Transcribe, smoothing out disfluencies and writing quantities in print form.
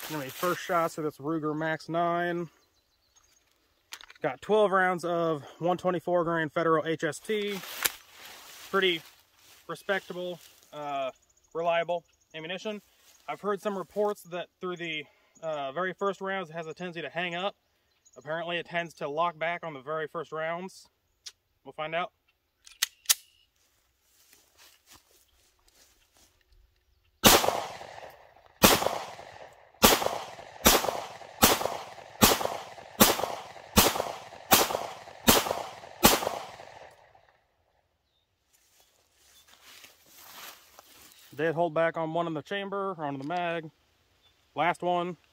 Gonna be first shots of this Ruger Max-9. Got 12 rounds of 124 grain Federal HST. Pretty respectable, reliable ammunition. I've heard some reports that through the very first rounds it has a tendency to hang up. Apparently it tends to lock back on the very first rounds. We'll find out. Did hold back on one in the chamber, onto the mag. Last one.